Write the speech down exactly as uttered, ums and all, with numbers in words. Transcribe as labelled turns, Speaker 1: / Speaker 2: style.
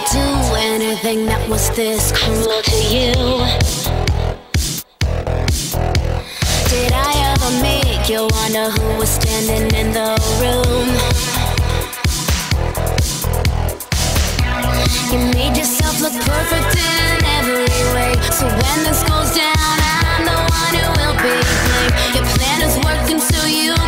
Speaker 1: do anything that was this cruel to you? Did I ever make you wonder who was standing in the room? You made yourself look perfect in every way, so when this goes down, I'm the one who will be blamed. Your plan is working, so you